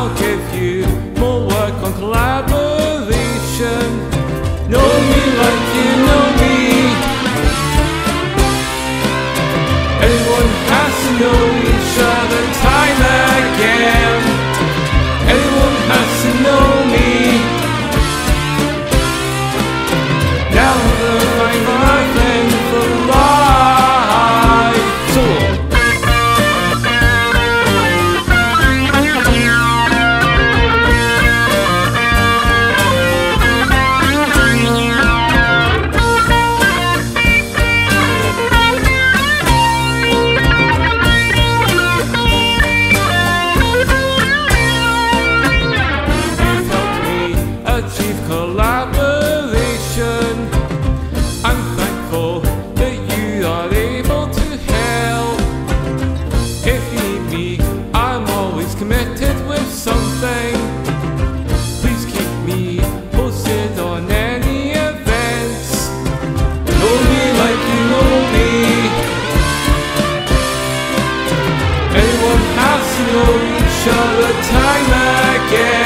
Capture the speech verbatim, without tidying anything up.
I'll give you more work on collaboration. Know me like you know me. Everyone has to know each other time again. Everyone has to know me. Now we'll find my friend for life. So achieve collaboration. I'm thankful that you are able to help. If you need me, I'm always committed with something. Please keep me posted on any events. Know me like you know me. Everyone has to know each other time again.